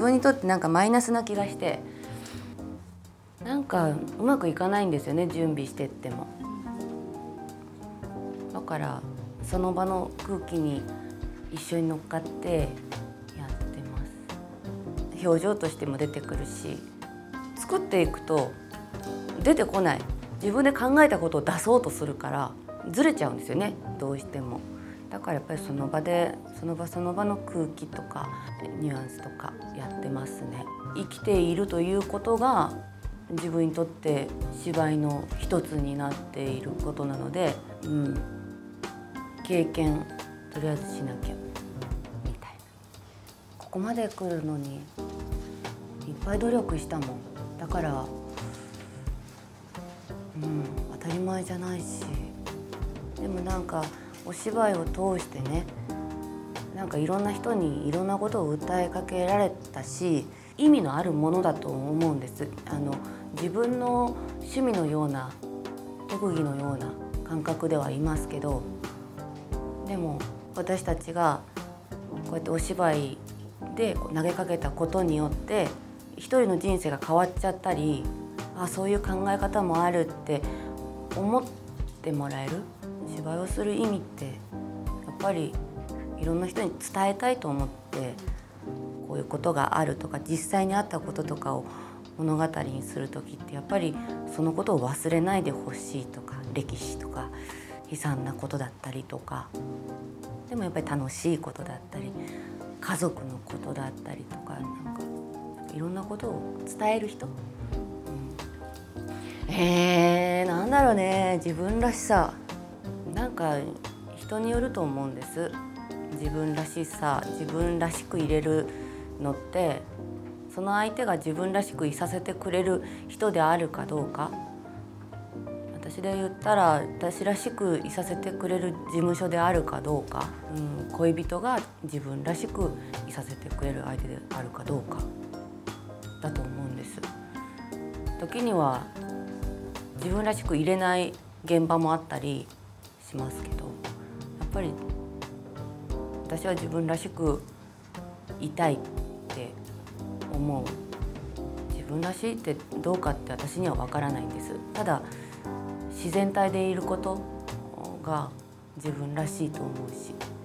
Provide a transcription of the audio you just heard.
分にとってなんかマイナスな気がして、なんかうまくいかないんですよね、準備してっても。だからその場の空気に一緒に乗っかってやってます。表情としても出てくるし、作っていくと出てこない、自分で考えたことを出そうとするからずれちゃうんですよね、どうしても。だからやっぱりその場でその場の空気とかニュアンスとかやってますね。生きているということが自分にとって芝居の一つになっていることなので、経験とりあえずしなきゃみたいな。ここまで来るのにいっぱい努力したもん。だから当たり前じゃないし、でもなんかお芝居を通してね、なんかいろんな人にいろんなことを訴えかけられたし、意味のあるものだと思うんです。自分の趣味のような特技のような感覚ではいますけど、でも私たちがこうやってお芝居で投げかけたことによって一人の人生が変わっちゃったり、そういう考え方もあるって思ってもらえる。芝居をする意味ってやっぱりいろんな人に伝えたいと思って、こういうことがあるとか実際にあったこととかを物語にする時ってやっぱりそのことを忘れないでほしいとか、歴史とか悲惨なことだったりとか、でもやっぱり楽しいことだったり家族のことだったりとか、なんかいろんなことを伝える人、なんだろうね、自分らしさ、なんか人によると思うんです。自分らしさ、自分らしくいれるのってその相手が自分らしくいさせてくれる人であるかどうか。私で言ったら私らしくいさせてくれる事務所であるかどうか、恋人が自分らしくいさせてくれる相手であるかどうかだと思うんです。時には自分らしくいれない現場もあったりしますけど、やっぱり私は自分らしくいたいって思う。自分らしいってどうかって私には分からないんです。ただ自然体でいることが自分らしいと思うし。